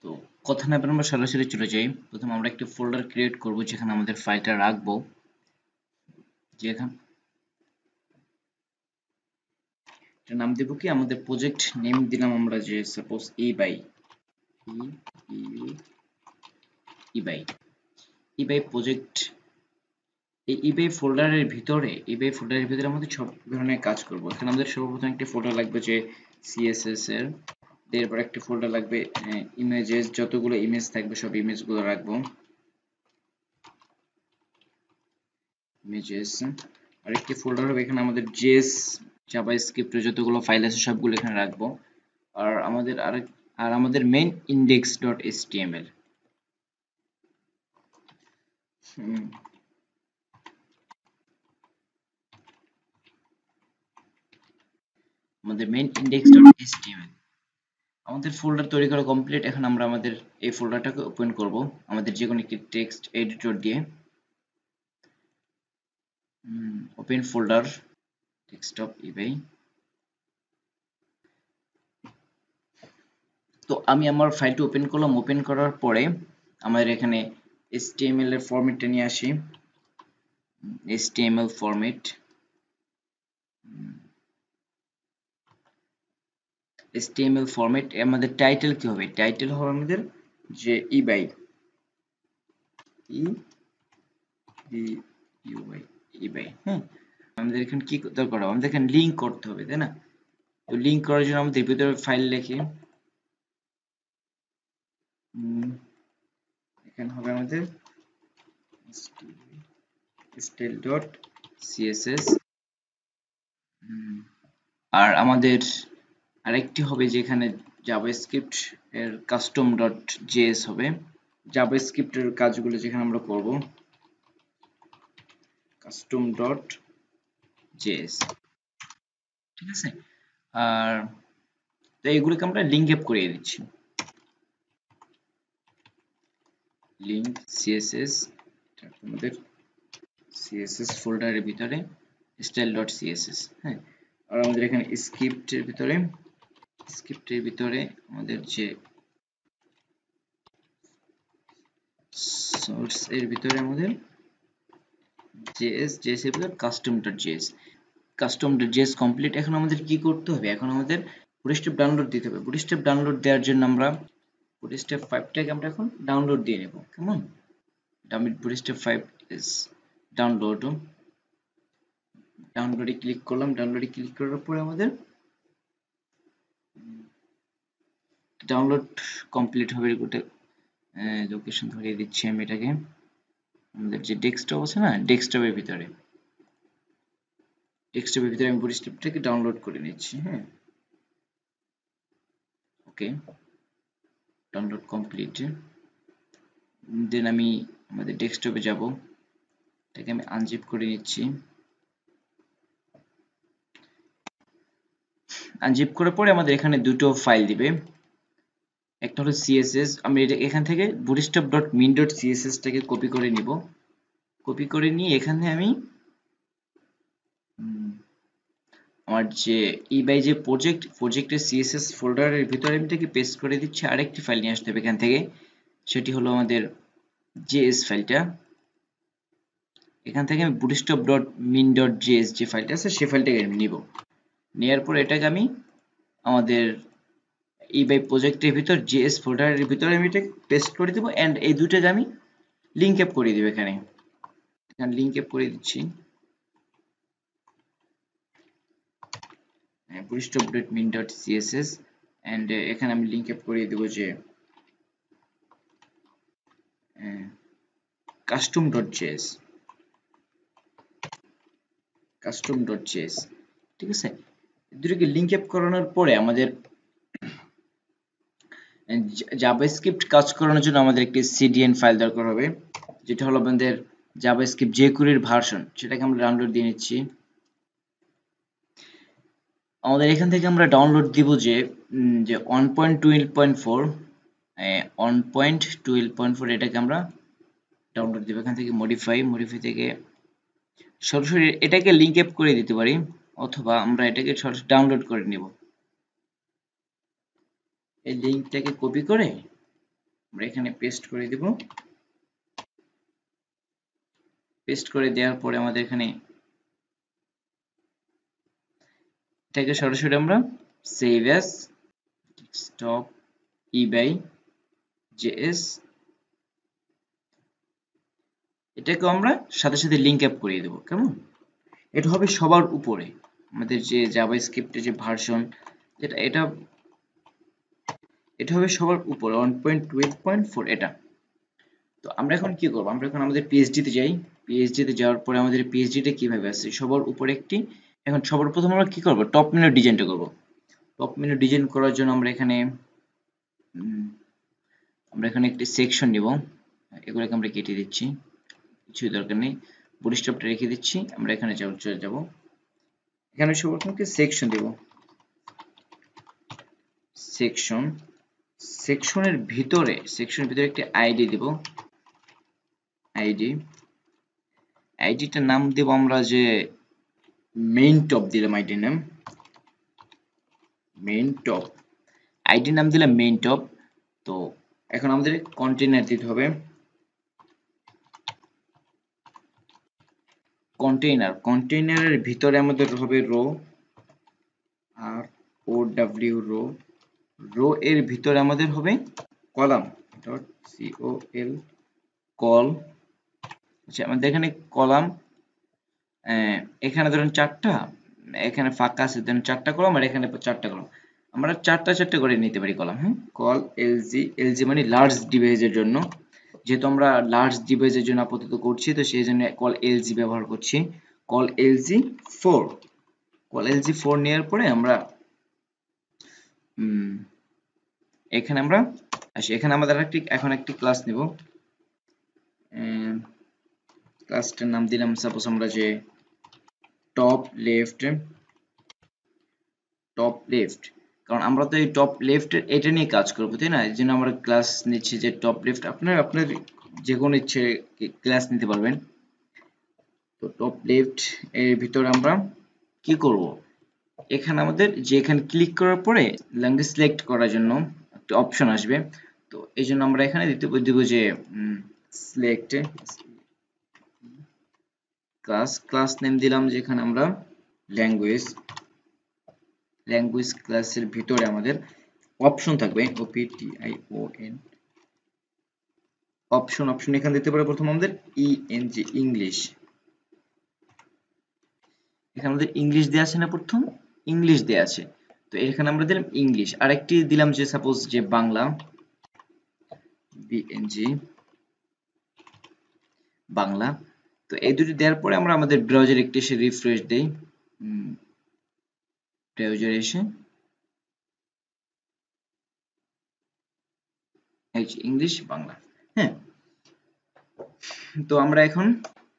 তো কথা না বলে আমরা সরাসরি চলে যাই। প্রথমে আমরা একটা ফোল্ডার ক্রিয়েট করব যেখানে আমাদের ফাইলটা রাখবো। যেখানে এটার নাম দেব কি, আমাদের প্রজেক্ট নেম দিলাম আমরা যে সাপোজ ই বাই প্রজেক্ট। এই ইবাই ফোল্ডারের ভিতরে আমাদের সব ধরনের কাজ করব। এখানে আমাদের সর্বপ্রথম একটা ফোল্ডার লাগবে যে সিএসএস এর, এরপর একটা ফোল্ডার লাগবে ইমেজেস, যতগুলো ইমেজ থাকবে সব ইমেজগুলো রাখবো ইমেজেস। আরেকটি ফোল্ডার হবে এখানে আমাদের জেএস জাভাস্ক্রিপ্টের যতগুলো ফাইল আছে সবগুলো এখানে রাখবো। আর আমাদের মেইন index.html, আমাদের মেইন index.html। আমাদের ফোল্ডার তৈরি করা কমপ্লিট। এখন আমরা আমাদের এই ফোল্ডারটাকে ওপেন করব আমাদের যে কোনো একটি টেক্সট এডিটর দিয়ে। ওপেন ফোল্ডার, ডেস্কটপ ইবাই। তো আমি আমার ফাইলটা ওপেন করলাম। ওপেন করার পরে আমাদের এখানে HTML এর ফরম্যাটটা নিয়ে আসি। HTML ফরম্যাট, আমাদের টাইটেল কি হবে? টাইটেল হবে আমাদের যে ইবাই ইবাই। হ্যাঁ, আমাদের এখানে কি দরকার হবে? আমাদের এখানে লিংক করতে হবে, তাই না? তো লিংক করার জন্য আমাদের ভিতরে ফাইল লিখি। এখানে হবে আমাদের style.css। আর আমাদের আরেকটি হবে যেখানে জাভাস্ক্রিপ্ট এর custom.js হবে। জাভাস্ক্রিপ্টের কাজগুলো যেখানে আমরা করব custom.js, ঠিক আছে? আর তো এগুলোকে আমরা লিংক আপ করিয়ে দিচ্ছি। লিংক css, আমাদের css ফোল্ডারের ভিতরে style.css। হ্যাঁ, আর আমাদের এখানে স্ক্রিপ্টের ভিতরে আমাদের যে সোর্স এর ভিতরে আমাদের js এর ভিতরে custom.js কমপ্লিট। এখন আমাদের কি করতে হবে? এখন আমাদের বুটস্ট্র্যাপ ডাউনলোড দিতে হবে। বুটস্ট্র্যাপ ডাউনলোড দেওয়ার জন্য আমরা বুটস্ট্র্যাপ 5টাকে আমরা এখন ডাউনলোড দিয়ে নেব। কেমন? বুটস্ট্র্যাপ 5 ইজ ডাউনলোডে ক্লিক করলাম। ডাউনলোডে ক্লিক করার পরে আমাদের ডাউনলোড কমপ্লিট হবে। লোকেশন ধরিয়ে দিচ্ছি আমি এটাকে। আমাদের যে ডেস্কটপ আছে না, ডেস্কটপের ভিতরে আমি বুটস্ট্র্যাপটাকে ডাউনলোড করে নিচ্ছি। হ্যাঁ, ওকে, ডাউনলোড কমপ্লিট। দেন আমি আমাদের ডেস্কটপে যাব, এটাকে আমি আনজিপ করে নিচ্ছি। আনজিপ করার পরে আমাদের এখানে দুটো ফাইল দিবে। একটা হলো সিএসএস। আমি এটা এখান থেকে bootstrap.min.css টাকে কপি করে নিব। কপি করে নিয়ে এখানে আমি আমার যে ইবাই যে প্রজেক্টের সিএসএস ফোল্ডারের ভিতরে আমি এটাকে পেস্ট করে দিচ্ছি। আরেকটি ফাইল নিয়ে আসতে হবে এখান থেকে, সেটি হলো আমাদের জেএস ফাইলটা। এখান থেকে আমি bootstrap.min.js যে ফাইলটা আছে সেই ফাইলটাকে আমি নিব। নেওয়ার পর এটাকে আমি আমাদের ইবাই প্রজেক্টের ভিতর জেএস ফোল্ডারের ভিতরে আমি এটা পেস্ট করে দেব। এন্ড এই দুটোকে আমি লিংক আপ করে দেব। এখানে লিংক আপ করে দিচ্ছি bootstrap.min.css, এন্ড এখানে আমি লিংক আপ করে দেব যে custom.js, ঠিক আছে? দুটোকে লিংক আপ করানোর পরে আমাদের জাভাস্ক্রিপ্ট কাজ করানোর জন্য আমাদের একটি সিডিএন ফাইল দরকার হবে, যেটা হলো আমাদের জাভাস্ক্রিপ্ট jQuery এর ভার্সন। সেটাকে আমরা ডাউনলোড দিয়ে নিচ্ছি। আমাদের এখান থেকে আমরা ডাউনলোড দিব যে 1.12.4, 1.12.4 এটাকে আমরা ডাউনলোড দিব। এখান থেকে মডিফাই থেকে সরাসরি এটাকে লিংক আপ করে দিতে পারি, অথবা আমরা এটাকে সরাসরি ডাউনলোড করে নিব। এই লিংকটাকে কপি করে আমরা এখানে পেস্ট করে দিব। পেস্ট করে দেওয়ার পরে আমাদের এখানে এটাকে সরাসরি আমরা সেভ অ্যাজ ডেস্কটপ ইবাই জেএস এটাকে আমরা সাথে সাথে লিংক আপ করিয়ে দেবো। কেমন? এটা হবে সবার উপরে আমাদের যে জাভাস্ক্রিপ্টের যে ভার্সন যেটা এটা হবে সবার উপরে 1.12.4 এটা। তো আমরা এখন কি করব? আমরা এখন আমাদের পিএইচডি তে যাই। পিএইচডি তে যাওয়ার পরে আমাদের পিএইচডি টা কিভাবে আসছে সবার উপরে একটি। এখন সবার প্রথম আমরা কি করব? টপ মেনু ডিজাইনটা করব। টপ মেনু ডিজাইন করার জন্য আমরা এখানে একটি সেকশন নিব। এগুলোকে আমরা কেটে দিচ্ছি, কিছুই দরকার নেই। বুটস্ট্র্যাপটা রেখে দিচ্ছি। আমরা এখানে চলে যাব। এখানে সর্বপ্রথম কি সেকশন দেব। সেকশনের ভিতরে একটি আইডি দেব। আইডিটার নাম দেব আমরা যে মেইন টপ দিলাম। আইডির নাম মেইন টপ। আইডির নাম দিলাম মেইন টপ। তো এখন আমাদের কন্টেইনার দিতে হবে। কন্টেইনারের ভিতরে আমাদের হবে row R O W row এর ভিতরে আমাদের হবে কলাম ডট সিওএল কল। আচ্ছা, আমাদের এখানে কলাম এখানে ধরুন 4টা, এখানে ফাঁকা আছে ধরুন 4টা কলাম আর এখানে 4টা কলাম। আমরা 4টা করে নিতে পারি কলাম। হ্যাঁ, কল এলজি মানে লার্জ ডিভাইসের জন্য। যেহেতু আমরা লার্জ ডিভাইসের জন্য আপাতত করছি, তো সেই জন্য কল এলজি ব্যবহার করছি। কল এলজি 4 নেওয়ার পরে আমরা এখানে আমরা আসি। এখানে আমাদের এখন একটি ক্লাস নিব। ক্লাসটার নাম দিলাম সাপোজ আমরা যে টপ লেফট, কারণ আমরা তো এই টপ লেফট এটা নিয়ে কাজ করবো, তাই না? এই জন্য আমরা ক্লাস নিচ্ছি যে টপ লেফট। আপনার যে কোনো ইচ্ছে ক্লাস নিতে পারবেন। তো টপ লেফট এর ভিতরে আমরা কি করব? এখানে আমাদের যে এখানে ক্লিক করার পরে ল্যাঙ্গুয়েজ সিলেক্ট করার জন্য একটা অপশন আসবে। তো এই জন্য আমরা এখানে দিব যে সিলেক্ট ক্লাস নেম দিলাম যেখানে আমরা ল্যাঙ্গুয়েজ ক্লাসের ভিতরে আমাদের অপশন থাকবে OPTION অপশন এখানে দিতে পারে প্রথম আমাদের ইএনজি ইংলিশ। এখানে আমাদের ইংলিশ দেয়া আছে না, প্রথম ইংলিশ দেয়া আছে। তো এখানে আমরা দিলাম ইংলিশ। আরেকটি দিলাম যে সাপোজ যে বাংলা বিএনজি বাংলা। তো এই দুটি দেওয়ার পরে আমরা আমাদের ব্রাউজার একটু এসে রিফ্রেশ দেই। ব্রাউজার এসে ইংলিশ বাংলা। হ্যাঁ, তো আমরা এখন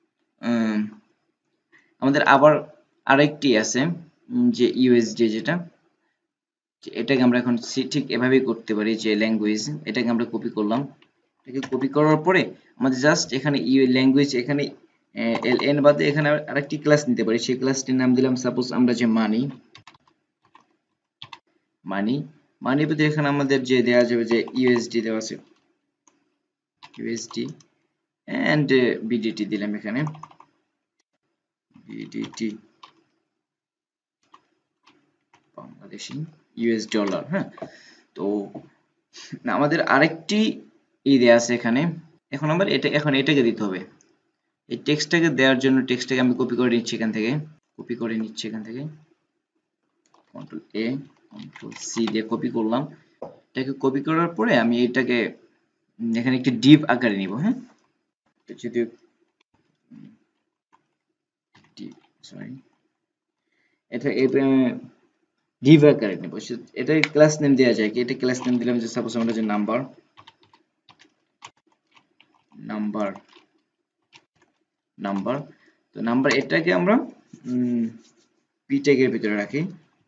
আমাদের আবার আরেকটি আছে যে ইউএসডি, এটাকে আমরা এখন ঠিক এভাবেই করতে পারি যে ল্যাঙ্গুয়েজ। এটাকে আমরা কপি করলাম। এটাকে কপি করার পরে আমাদের জাস্ট এখানে ল্যাঙ্গুয়েজ এখানে এলএন বাদে এখানে আরেকটি ক্লাস নিতে পারি। সেই ক্লাসটির নাম দিলাম সাপোজ আমরা যে মানি বাদে এখানে আমাদের যে দেওয়া যাবে যে ইউএসডি দেওয়া আছে, ইউএসডি এন্ড বিডিটি দিলাম এখানে বিডিটি বাংলাদেশি ইউএস ডলার। হ্যাঁ, তো আমাদের আরেকটি দেয়া আছে এখানে। এখন আমরা এটাকে দিতে হবে। এই টেক্সটটাকে দেওয়ার জন্য টেক্সটটাকে আমি কপি করে নিচ্ছি এখান থেকে কন্ট্রোল এ কন্ট্রোল সি দিয়ে কপি করলাম। এটাকে কপি করার পরে আমি এটাকে এখানে একটি ডিভ আকারে নিব। হ্যাঁ, যদি এটা ডিভ আকারে নেব। এটা ক্লাস নেম দেওয়া যায় কি? এটা ক্লাস নেম দিলাম যে সাপোজ আমরা যে নাম্বার তো নাম্বার এটাকে আমরা পি ট্যাগের ভিতরে রাখি।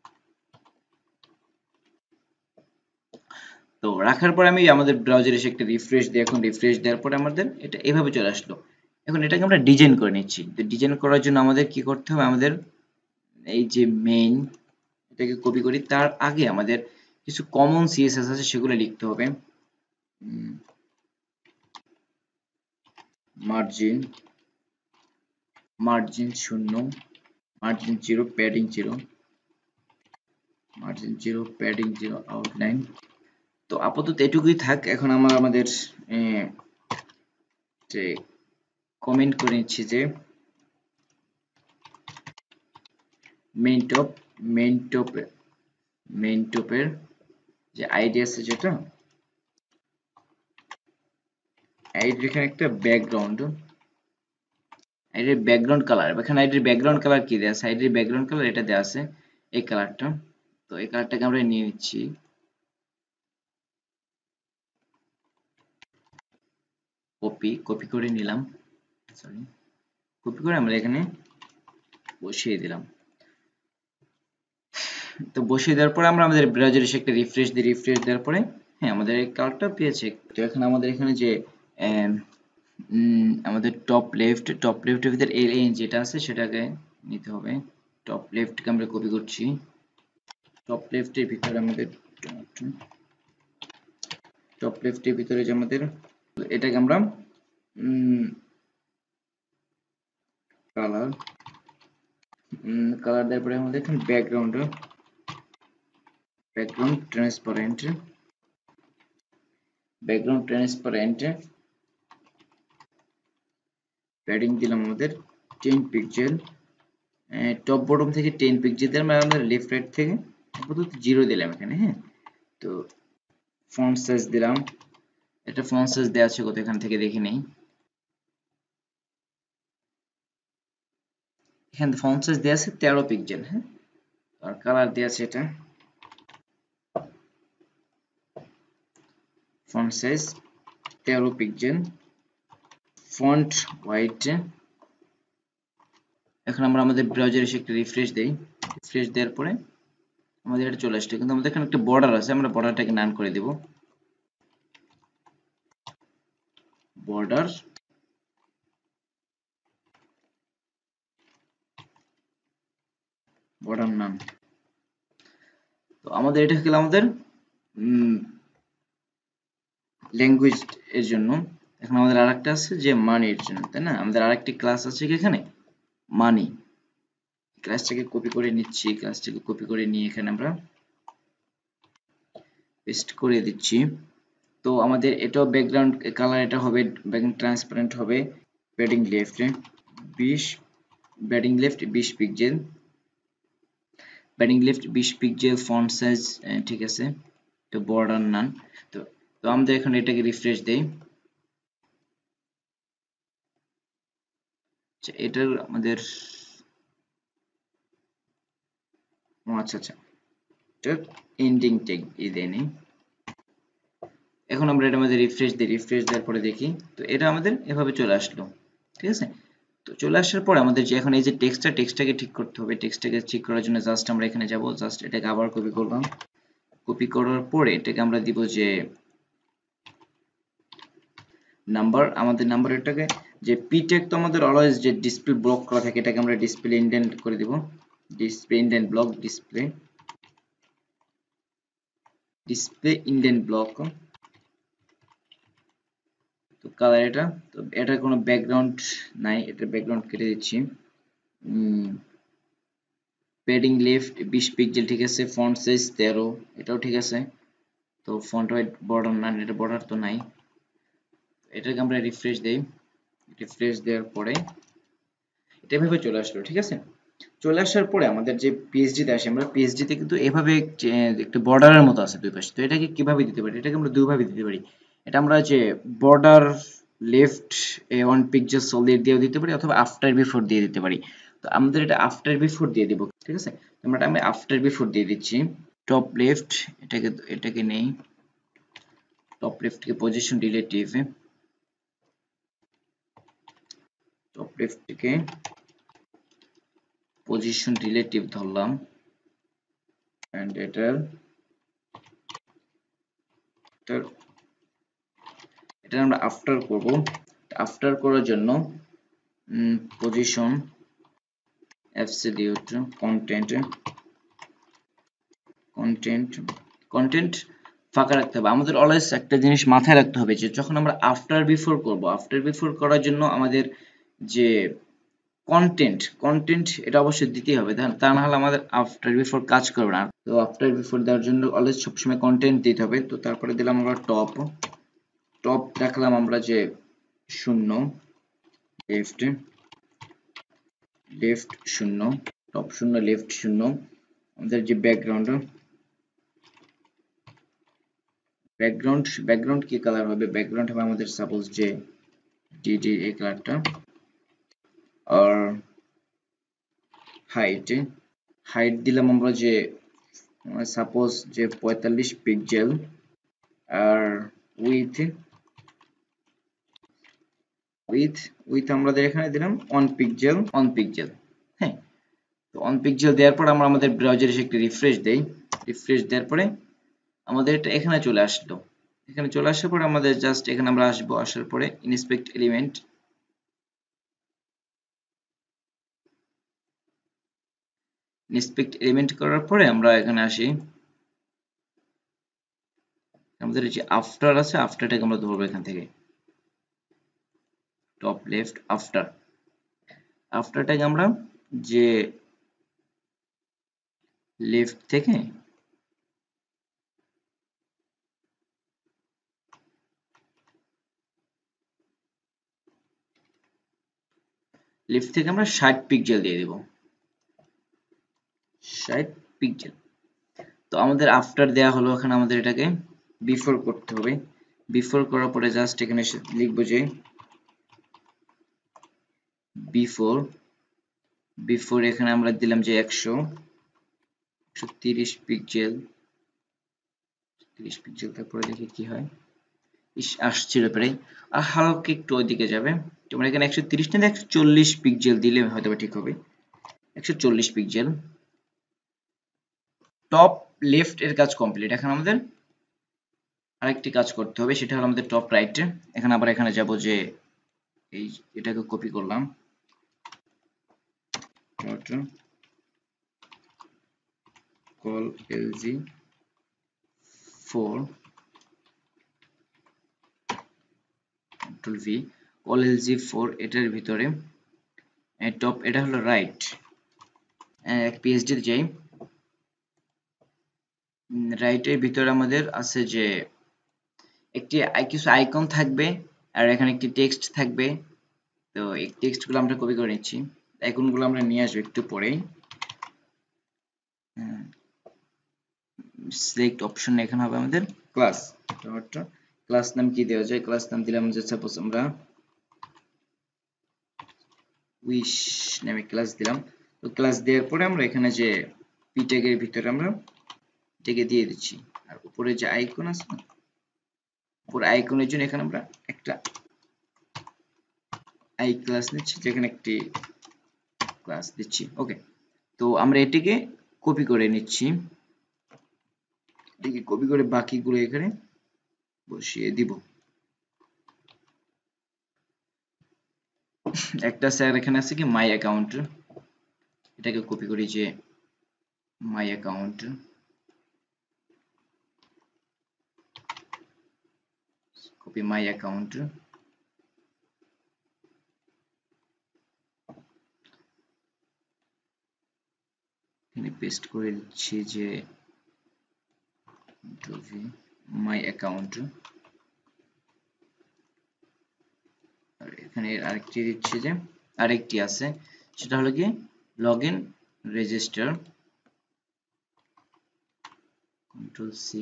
তো রাখার পরে আমি আমাদের ব্রাউজারে এসে একটা রিফ্রেশ দিই। এখন রিফ্রেশ দেওয়ার পরে আমাদের এটা এভাবে চলে আসলো। এখন এটাকে আমরা ডিজাইন করে নিচ্ছি। তো ডিজাইন করার জন্য আমাদের কি করতে হবে? আমাদের এই যে মেইন এটাকে কপি করি, তার আগে আমাদের কিছু কমন সিএসএস আছে সেগুলো লিখতে হবে। Margin, margin 0, margin 0, padding 0, margin 0, padding 0, outline. তো আপাতত এটুকুই থাক। এখন আমরা আমাদের যে কমেন্ট করে নিচ্ছি যে মেইন টপ, মেইন টপের যে আইডি আছে, যেটা আইডির এখানে একটা ব্যাকগ্রাউন্ড, আইডির ব্যাকগ্রাউন্ড কালার, এখানে আইডির ব্যাকগ্রাউন্ড কালার কি দেওয়া আছে, আইডির ব্যাকগ্রাউন্ড কালার এটা দেওয়া আছে, এই কালারটা। তো এই কালারটাকে আমরা নিয়ে নিচ্ছি, কপি করে নিলাম, সরি, কপি করে আমরা এখানে বসিয়ে দিলাম। তো বসিয়ে দেওয়ার পরে আমরা আমাদের ব্রাউজারে এসে একটা রিফ্রেশ দিই, রিফ্রেশ দেওয়ার পরে হ্যাঁ আমাদের এই কালারটা পেয়েছে। তো এখন আমাদের এখানে যে আমাদের টপ লেফটের ভিতরে এল যেটা আছে সেটাকে নিতে হবে। টপ লেফটকে আমরা কপি করছি, টপ লেফটের ভিতরে আমাদের টপ লেফটের ভিতরে যে আমাদের এটাকে আমরা কালার কালার দেওয়ার পরে আমাদের এখানে ব্যাকগ্রাউন্ড ট্রান্সপারেন্ট, প্যাডিং দিলাম আমাদের 10 পিক্সেল, টপ বটম থেকে 10 পিক্সেল দিলাম, আর আমাদের লেফট রাইট থেকে আপাতত 0 দিলাম এখানে। হ্যাঁ, তো ফন্ট সাইজ দিলাম, এটা ফন্ট সাইজ দেওয়া আছে কত এখান থেকে দেখে নেই, এখানে ফন্ট সাইজ দেওয়া আছে 13 পিক্সেল। হ্যাঁ, আর কালার দেওয়া আছে এটা font size 13 pixel, font white. এখন আমরা আমাদের ব্রাউজারে এসে একটা রিফ্রেশ দেই, রিফ্রেশ দেওয়ার পরে আমাদের এটা চলে আসছে, কিন্তু আমাদের এখানে একটা বর্ডার আছে, আমরা বর্ডারটাকে নান করে দেব, বর্ডার নান। তো আমাদের এটা হলো আমাদের ল্যাঙ্গুয়েজ এর জন্য। এখন আমাদের আরেকটা আছে যে মানির জন্য, তাই না? আমাদের আরেকটি ক্লাস আছে এখানে মানি, ক্লাসটাকে কপি করে নিচ্ছি, ক্লাসটাকে কপি করে নিয়ে এখানে আমরা পেস্ট করে দিচ্ছি। তো আমাদের এটাও ব্যাকগ্রাউন্ড কালার এটা হবে, ব্যাকগ্রাউন্ড ট্রান্সপারেন্ট হবে, padding left 20, padding left 20 pixel, padding left 20 pixel, font size ঠিক আছে, তো বর্ডার নান। তো তো আমরা এখন এটাকে রিফ্রেশ দেই, আচ্ছা এটার আমাদের আচ্ছা আচ্ছা এটার এন্ডিং ট্যাগ দেই নেই। এখন আমরা এটার মধ্যে রিফ্রেশ দিই, রিফ্রেশ দেওয়ার পরে দেখি, তো এটা আমাদের এভাবে চলে আসলো, ঠিক আছে। তো চলে আসার পর আমাদের যে এখন এই যে টেক্সটটাকে ঠিক করতে হবে, টেক্সটটাকে ঠিক করার জন্য জাস্ট আমরা এখানে যাব, জাস্ট এটাকে আবার কপি করলাম, কপি করার পরে এটাকে আমরা দিব যে নাম্বার, আমাদের নাম্বার, এটাকে যে পি ট্যাগ তো আমাদের অলওয়েজ যে ডিসপ্লে ব্লক করা থাকে, এটাকে আমরা ডিসপ্লে ইন্ডেন্ট করে দিব, display indent block, display indent block. তো কালার এটা, তো এটা কোনো ব্যাকগ্রাউন্ড নাই, এটা ব্যাকগ্রাউন্ড কেটে দিচ্ছি। প্যাডিং লেফট 20 পিক্সেল, ঠিক আছে, ফন্ট সাইজ 13, এটাও ঠিক আছে। তো ফন্ট হোয়াইট বর্ডার না, এটা বর্ডার তো নাই, এটাকে আমরা রিফ্রেশ দেই, রিফ্রেশ দেওয়ার পরে এটা এভাবে চলে আসলো, ঠিক আছে। চলে আসার পরে আমাদের যে পিএইচডিতে আসে, আমরা পিএইচডিতে কিন্তু এভাবে একটা বর্ডারের মতো আছে দুই পাশে, তো এটাকে কিভাবে দিতে পারি, এটাকে আমরা দুইভাবে দিতে পারি। এটা আমরা যে বর্ডার লেফট 1 পিক্সেল সলিড দিয়েও দিতে পারি, অথবা আফটার বিফোর দিয়ে দিতে পারি। তো আমাদের এটা আফটার বিফোর দিয়ে দিব, ঠিক আছে। আমি আফটার বিফোর দিয়ে দিচ্ছি। টপ লেফট এটাকে নেই, টপ লেফটকে পজিশন রিলেটিভ, টপ লেফটকে পজিশন রিলেটিভ ধরলাম, এন্ড এটা আমরা আফটার করব। আফটার করার জন্য পজিশন অ্যাবসলিউট কন্টেন্ট, কন্টেন্ট ফাঁকা রাখতে হবে। আমাদের অলওয়েজ একটা জিনিস মাথায় রাখতে হবে যে যখন আমরা আফটার বিফোর করব, আফটার বিফোর করার জন্য আমাদের যে কন্টেন্ট এটা অবশ্যই দিতেই হবে, তা না হলে আমাদের আফটার বিফোর কাজ করবে না। তো আফটার বিফোর দেওয়ার জন্য অলওয়েজ সবসময় কন্টেন্ট দিতে হবে। তো তারপরে দিলাম আমরা টপ, রাখলাম আমরা যে 0, লেফট 0, টপ 0, লেফট 0। আমাদের যে ব্যাকগ্রাউন্ড কি কালার হবে? ব্যাকগ্রাউন্ড হবে আমাদের সাপোজ যে ডিডি এই কালারটা। আর হাইট দিলাম আমরা যে সাপোজ যে 45 পিক্সেল। আর উইথ আমাদের এখানে দিলাম 1 পিক্সেল। হ্যাঁ, তো 1 পিক্সেল দেওয়ার পর আমরা আমাদের ব্রাউজারে এসে একটি রিফ্রেশ দেই। রিফ্রেশ দেওয়ার পরে আমাদের এটা এখানে চলে আসলো। এখানে চলে আসার পরে আমাদের জাস্ট এখানে আমরা আসবো, আসার পরে ইন্সপেক্ট এলিমেন্ট করার পরে আমরা এখানে আসি, আমাদের যে আফটার আছে আফটারটাকে আমরা ধরবো এখান থেকে, টপ লেফট আফটারটাকে আমরা যে লেফট থেকে আমরা 60 পিক্সেল দিয়ে দেব, 60 পিক্সেল। তো আমাদের আফটার দেয়া হলো, এখানে আমাদের এটাকে বিফোর করতে হবে। বিফোর করার পরে জাস্ট এখানে লিখবো যে বিফোর এখানে আমরা দিলাম যে 130 পিক্সেল, 30 পিক্সেল। তারপরে দেখি কি হয়। আসছিল প্রায়, আর হালকা একটু ওইদিকে যাবে। তোমরা এখানে 130 না 140 পিক্সেল দিলে হয়তো ঠিক হবে। 140 পিক্সেল। টপ লেফট এর কাজ কমপ্লিট। এখন আমাদের আরেকটি কাজ করতে হবে, সেটা হলো আমাদের টপ রাইটে। এখানে আবার এখানে যাব যে এই এটাকে কপি করলাম, call lg4, Ctrl V, call lg4 এটার ভিতরে টপ, এটা হলো রাইট। পিএইচডি যাই, রাইটের ভিতরে আমাদের আছে যে একটি কিছু আইকন থাকবে, আর এখানে একটি টেক্সট থাকবে। তো এই টেক্সটগুলো আমরা কপি করে নিচ্ছি, আইকনগুলো আমরা নিয়ে আসবো একটু পরেই। সিলেক্ট অপশন এখানে হবে আমাদের ক্লাস। ক্লাস নাম কি দেওয়া যায়? ক্লাস নাম দিলাম যে সাপোজ আমরা উইশ নামে ক্লাস দিলাম। তো ক্লাস দেওয়ার পরে আমরা এখানে যে পি ট্যাগের ভিতরে আমরা এটাকে দিয়ে দিচ্ছি। আর উপরে যে আইকন আছে না, উপরে আইকনের জন্য এখানে আমরা একটা আই ক্লাস নিচ্ছি, যেখানে একটি ক্লাস দিচ্ছি। ওকে, তো আমরা এটিকে কপি করে নিচ্ছি, এটিকে কপি করে বাকিগুলো এখানে বসিয়ে দিব। একটা স্যার এখানে আছে কি মাই অ্যাকাউন্ট, এটাকে কপি করি যে my account, copy my account, এখানে পেস্ট করে দিচ্ছি যে মাই অ্যাকাউন্ট। আর এখানে আরেকটি দিচ্ছি যে আরেকটি আছে, সেটা হলো কি log in register, control C,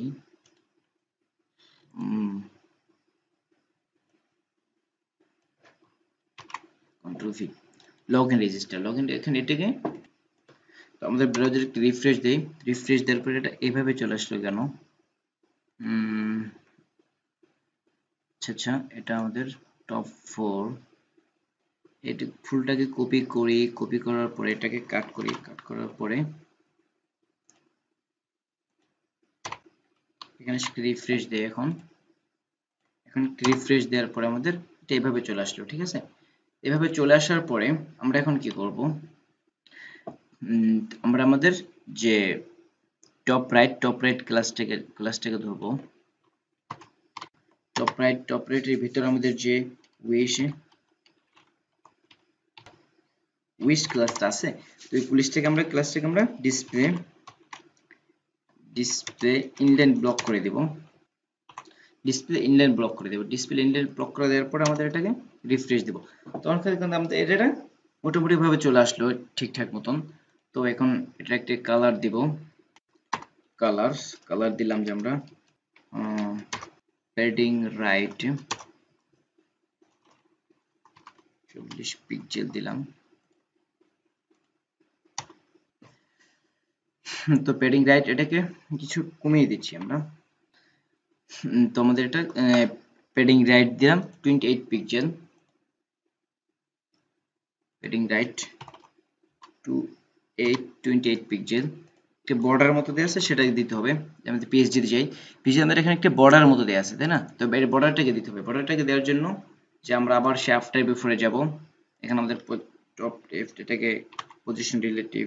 control V, log in register, log in. এখানে এটাকে তো আমাদের ব্রাউজার একটু রিফ্রেশ দেই, রিফ্রেশ দেওয়ার পরে এটা এভাবে চলে আসলো কেন? আচ্ছা, এটা আমাদের টপ 4, এটা ফুলটাকে কপি করি, কপি করার পরে এটাকে কাট করি, কাট করার পরে এখানে রিফ্রেশ দেই। এখন রিফ্রেশ দেওয়ার পরে আমাদের এটা এভাবে চলে আসলো, ঠিক আছে। এভাবে চলে আসার পরে আমরা এখন কি করব, আমরা আমাদের যে টপ রাইট ক্লাসটাকে ধরবো, টপ রাইটের ভিতরে আমাদের যে উইশ ক্লাসটা আছে, তো এই ক্লাসটাকে আমরা ডিসপ্লে ইনলাইন ব্লক করে দেব। ডিসপ্লে ইনলাইন ব্লক করে দেওয়ার পর আমাদের এটাকে রিফ্রেশ দেব। তখন কিন্তু আমাদের এটা মোটামুটি ভাবে চলে আসলো ঠিকঠাক মতন। তো এখন এটা একটা কালার দিব, কালার দিলাম যে আমরা প্যাডিং রাইট 40 পিক্সেল দিলাম। তো প্যাডিং রাইট এটাকে কিছু কমিয়ে দিচ্ছি আমরা। তো আমাদের এটা প্যাডিং রাইট দিলাম 28 পিক্সেল, প্যাডিং রাইট 28 পিক্সেল। একটা বর্ডার মতো দেওয়া আছে, সেটাকে দিতে হবে। আমাদের পিএইচডি তে যাই, পিএইচডি আমাদের এখানে একটা বর্ডার মতো দেওয়া আছে, তাই না? তো এই বর্ডারটাকে দিতে হবে। বর্ডারটাকে দেওয়ার জন্য যে আমরা আবার সে আফটার বিফোরে যাব, এখানে আমাদের টপ লেফট এটাকে পজিশন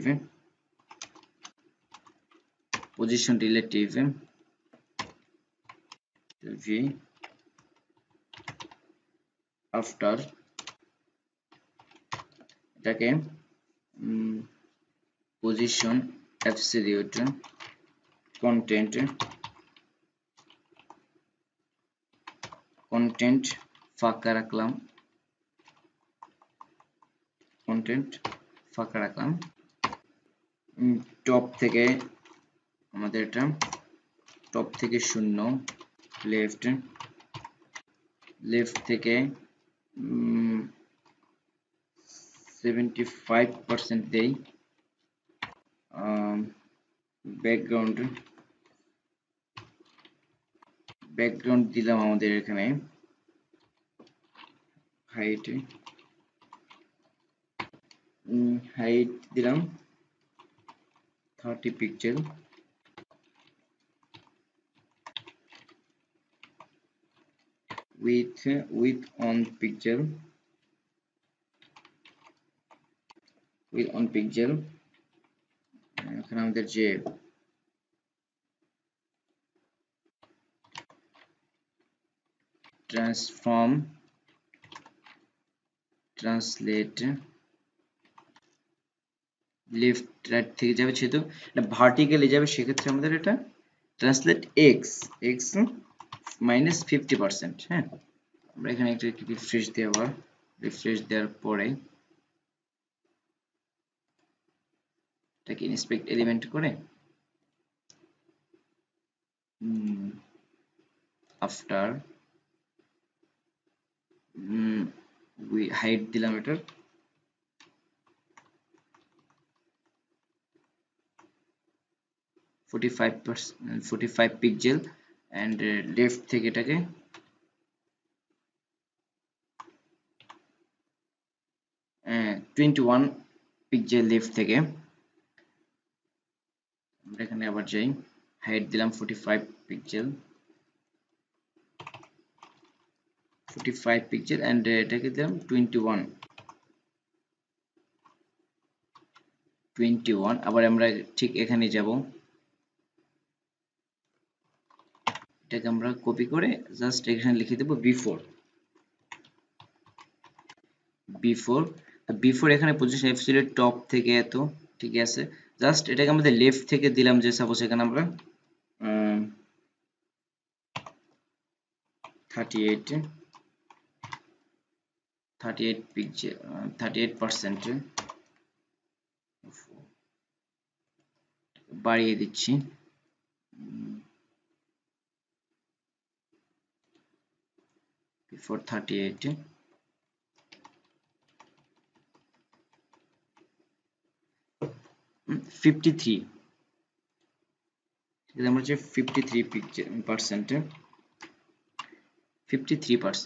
রিলেটিভ ভি আফটার, এটাকে পজিশন অ্যাবসলিউট কন্টেন্ট ফাঁকা রাখলাম, টপ থেকে আমাদের এটা টপ থেকে 0, লেফট থেকে 75% দেই, ব্যাকগ্রাউন্ড দিলাম আমাদের এখানে হাইট দিলাম 30 পিক্সেল, width on pixel এখানে আমাদের যে ট্রান্সলেট লেফট রাইট থেকে যাবে, যেহেতু এটা ভার্টিক্যালি যাবে, সেক্ষেত্রে আমাদের এটা ট্রান্সলেট এক্স মাইনাস 50%। হ্যাঁ, আমরা এখানে একটা রিফ্রেশ দিই, আবার রিফ্রেশ দেওয়ার পরে এটাকে ইন্সপেক্ট এলিমেন্ট করে আফটার হাইট দিলাম এটার 45 পিক্সেল, এন্ড লেফট থেকে এটাকে 21 পিক্সেল লেফট থেকে। আমরা এখানে আবার যাই, হাইট দিলাম 45 পিক্সেল এন্ড এটাকে দিলাম 21। আবার আমরা ঠিক এখানে যাব, এটাকে আমরা কপি করে জাস্ট এখানে লিখে দেব বিফোর এখানে পজিশন অ্যাবসলিউট টপ থেকে এত, ঠিক আছে। জাস্ট এটাকে আমাদের লেফট থেকে দিলাম, যে সাপোজ এখানে আমরা 38 পিক্সেল 38% বাড়িয়ে দিচ্ছি, বিফোর 38 53, আমরা যে 53%।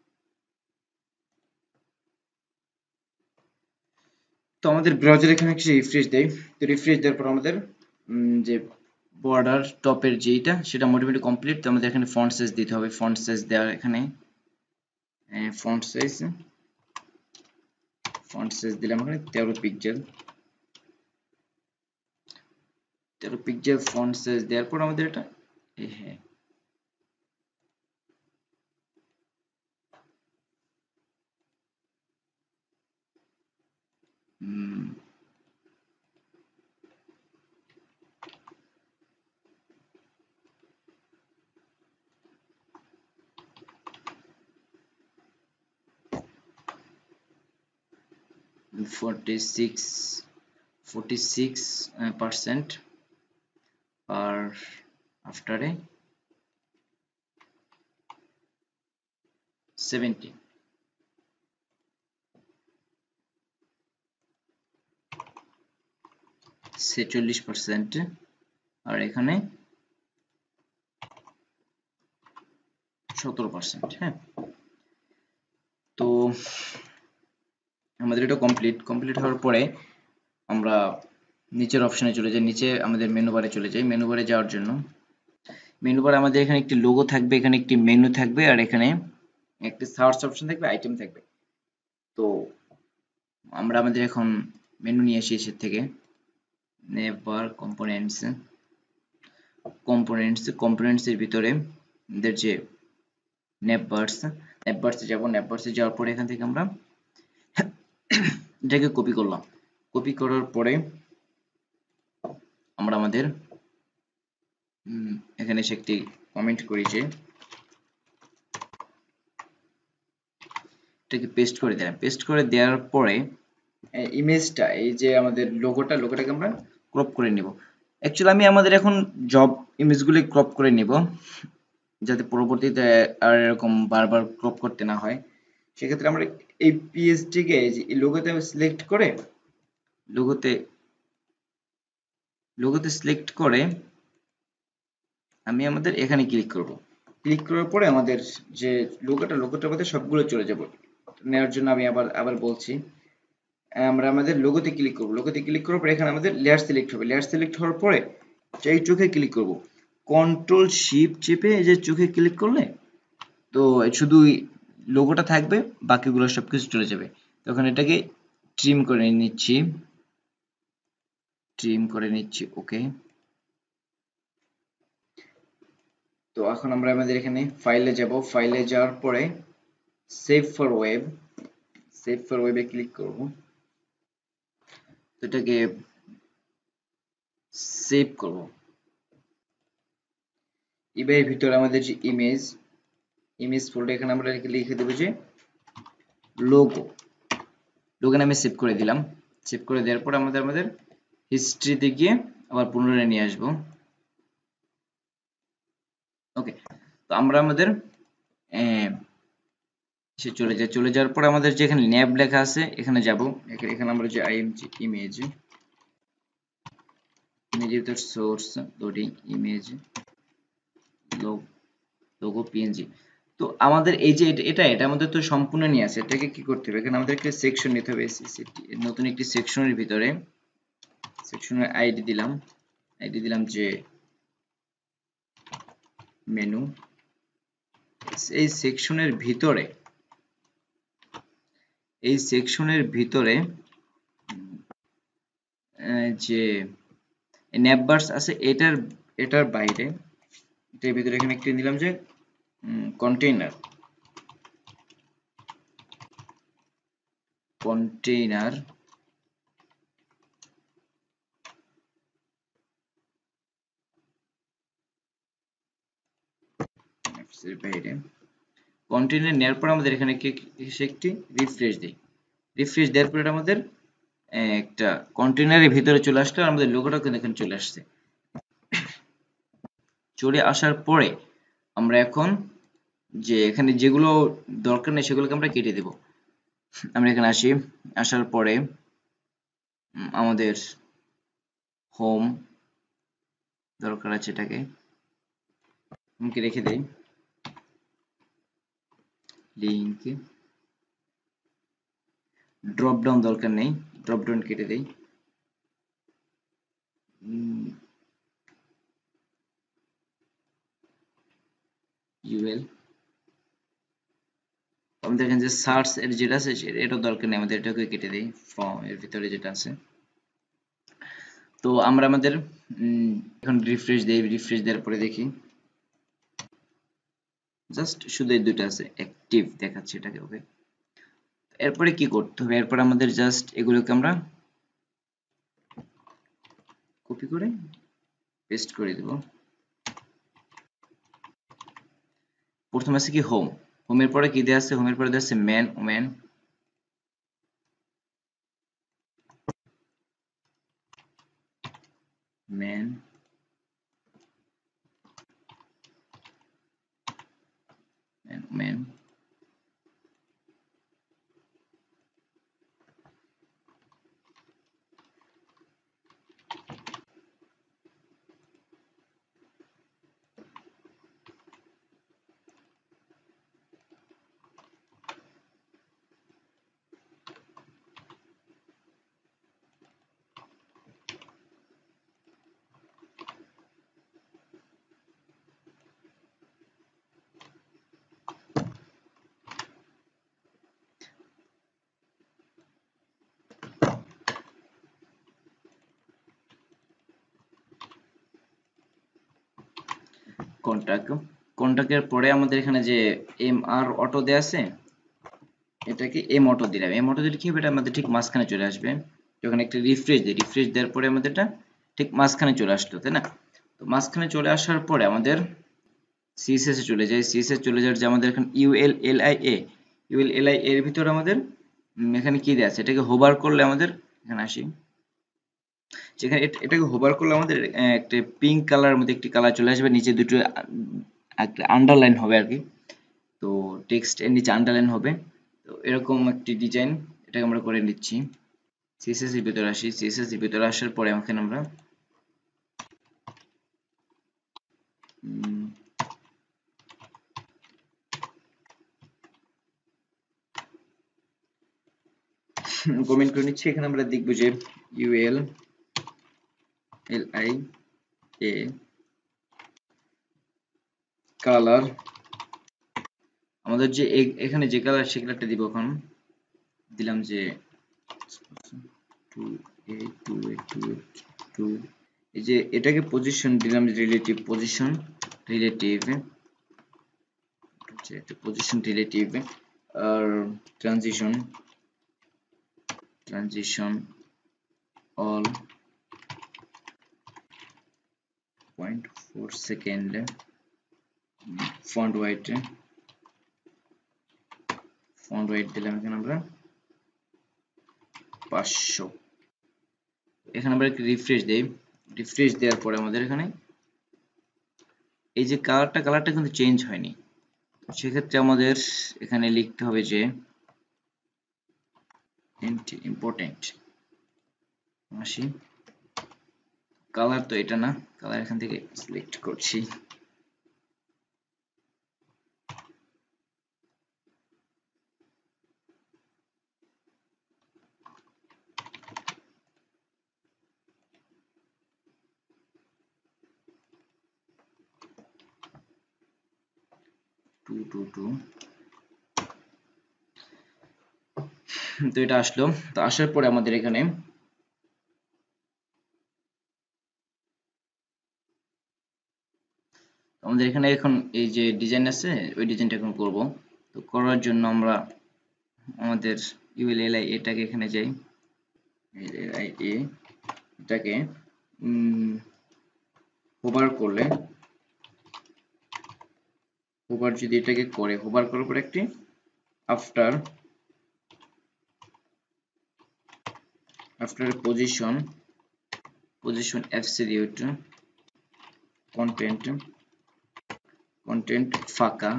তো আমাদের ব্রাউজার এখানে একটা রিফ্রেশ দেয়, তো রিফ্রেশ দেওয়ার পর আমাদের যে বর্ডার টপের যেটা, সেটা মোটামুটি কমপ্লিট। তো আমাদের এখানে ফন্ট সাইজ দিতে হবে, ফন্ট সাইজ দেওয়ার এখানে ফন্ট সাইজ দিলাম এখানে 13 পিক্সেল ফন্ট সাইজ দেওয়ার পর আমাদের এটা হ্যাঁ 46% আর আফটারে 70 46% আর এখানে 17%। হ্যাঁ, তো আমাদের এটা কমপ্লিট হওয়ার পরে আমরা নিচের অপশনে চলে যাই, নিচে আমাদের মেনু বারে চলে যাই। মেনু বারে যাওয়ার জন্য মেনু বারে আমাদের এখানে একটি লোগো থাকবে, এখানে একটি মেনু থাকবে, আর এখানে একটি সার্চ অপশন থাকবে, আইটেম থাকবে। তো আমরা আমাদের এখন মেনু নিয়ে আসি এর থেকে নেভার কম্পোনেন্টস এর ভিতরে আমাদের যে নেভবার্স যাওয়ার পরে এখান থেকে আমরা এটাকে কপি করলাম। কপি করার পরে আমরা আমাদের এখানে এসে একটি কমেন্ট করি যে এটাকে পেস্ট করে দিলাম। পেস্ট করে দেওয়ার পরে ইমেজটা, এই যে আমাদের লোগোটাকে আমরা ক্রপ করে নিব। অ্যাকচুয়ালি আমি আমাদের এখন জব ইমেজগুলি ক্রপ করে নিব, যাতে পরবর্তীতে আর এরকম বারবার ক্রপ করতে না হয়। সেক্ষেত্রে আমরা এই পিএসটিকে লোগোতে সিলেক্ট করে লোগোতে সিলেক্ট করে আমি আমাদের এখানে ক্লিক করব। ক্লিক করার পরে আমাদের যে লোগোটার মধ্যে সবগুলো চলে যাব। নেওয়ার জন্য আমি আবার বলছি, আমরা আমাদের লোগোতে ক্লিক করব। লোগোতে ক্লিক করার পরে এখানে আমাদের লেয়ার সিলেক্ট হবে। লেয়ার সিলেক্ট হওয়ার পরে এই চোখে ক্লিক করব। কন্ট্রোল শিফট চেপে এই যে চোখে ক্লিক করলে তো শুধু লোগোটা থাকবে, বাকিগুলো সবকিছু চলে যাবে। তখন এটাকে ট্রিম করে নিচ্ছি। ওকে, তো এখন আমরা আমাদের এখানে ফাইলে যাব। ফাইলে যাওয়ার পরে সেভ ফর ওয়েবে ক্লিক করব। তো এটাকে সেভ করব। এর ভিতরে আমাদের যে ইমেজ ফোল্ডার, এখানে আমরা লিখে দেবো যে লোগো নামে সেভ করে দিলাম। সেভ করে দেওয়ার পর আমাদের হিস্ট্রিতে গিয়ে আবার পুনরায় নিয়ে আসবো। ওকে, তো আমরা আমাদের সে চলে যাওয়ার পর আমাদের যে এখানে ন্যাব লেখা আছে এখানে যাব। এখানে আমরা যে ইমেজের ভিতর source loading image logo PNG. তো আমাদের এই যে এটা আমাদের তো সম্পূর্ণ নিয়ে আছে। এটাকে কি করতে হবে, এখানে আমাদের একটা সেকশন নিতে হবে। নতুন একটি সেকশনের ভিতরে সেকশনের আইডি দিলাম যে মেনু। এই সেকশনের ভিতরে যে নেভবার্স আছে এটার বাইরে, এটার ভিতরে এখানে একটি দিলাম যে কন্টেইনার বাইরে কন্টেইনার নেওয়ার পর আমাদের এখানে একটি রিফ্রেশ দেওয়ার পর আমাদের একটা কন্টেইনারের ভিতরে চলে আসলো, আর আমাদের লোগোটা কিন্তু এখানে চলে আসছে। চলে আসার পরে আমরা এখন যে এখানে যেগুলো দরকার নেই সেগুলোকে আমরা কেটে দেব। আমরা এখানে আসার পরে আমাদের হোম দরকার আছে, এটাকে রেখে দেই। লিংক ড্রপ ডাউন দরকার নেই, ড্রপ ডাউন কেটে দেই। ইউএল আমাদের এখানে যে সার্চ এর যেটা আছে এটা দরকার নেই, আমাদের এটাকে কেটে দেই। ফর্ম এর ভিতরে যেটা আছে, তো আমরা আমাদের এখন রিফ্রেশ দেওয়ার পরে দেখি জাস্ট শুধু এই দুটো আছে অ্যাক্টিভ দেখাচ্ছে এটাকে। ওকে, এরপরে কি করতে হবে, এরপর আমাদের জাস্ট এগুলোকে আমরা কপি করে পেস্ট করে দেব। প্রথমে আছে কি হোমের পরে কি দেওয়া আছে, হোমের পরে দেওয়া আছে man woman. Men men contact কন্টাক্টের পরে আমাদের এখানে যে এম আর অটো দেয়া আছে, এটাকে এম অটো দিলাম। এম অটো দিলে কি হবে, এটা আমাদের ঠিক মাঝখানে চলে আসবে। যখন একটা রিফ্রেশ দিই, রিফ্রেশ দেওয়ার পরে আমাদের এটা ঠিক মাঝখানে চলে আসলো, তাই না? তো মাঝখানে চলে আসার পরে আমাদের সিএসএস এ চলে যায়। সিএসএস চলে যাওয়ার যে আমাদের এখানে ইউএলএলআই এর ভিতরে আমাদের এখানে কি দেয়া আছে, এটাকে হোভার করলে আমাদের এখানে আসি, যেখানে এটাকে হোভার করলে আমাদের একটা পিঙ্ক কালারের মধ্যে একটি কালার চলে আসবে, নিচে দুটো একটা আন্ডারলাইন হবে আর কি। তো টেক্সট এর নিচে আন্ডারলাইন হবে। তো এরকম একটি ডিজাইন এটাকে আমরা করে নিচ্ছি। সিএসএস এর ভিতরে আসি, সিএসএস এর ভিতরে আসার পরে এখানে আমরা কমেন্ট করে নিচ্ছি। এখানে আমরা দেখব যে UL L I A colour, আমাদের যে এখানে যে কালার সে কালারটা দিব। এখন দিলাম যে 2A এই যে এটাকে পজিশন দিলাম রিলেটিভ পজিশন, রিলেটিভ এটা পজিশন রিলেটিভ, আর transition all 0.4 second, font white দিলাম এখানে আমরা 500। এখানে আমরা একটু রিফ্রেশ দেই, রিফ্রেশ দেওয়ার পরে আমাদের এখানে এই যে কালারটা কিন্তু চেঞ্জ হয়নি। সেক্ষেত্রে আমাদের এখানে লিখতে হবে যে ইম্পর্টেন্ট আসি, কালার তো এটা না, কালার এখান থেকে সিলেক্ট করছি। টু তো এটা আসলো। তো আসার পরে আমাদের এখানে এখন এই যে ডিজাইন আছে, ওই ডিজাইনটা এখন করব। তো করার জন্য আমরা আমাদের ইউএলএলআই এটাকে এখানে যাই, এলএলআই এ এটাকে হোভার করলে, হোভার যদি এটাকে করে, হোভার করার পর একটি আফটার পজিশন এফসি দিয়ে ওইটা কন্টেন্ট ফাঁকা,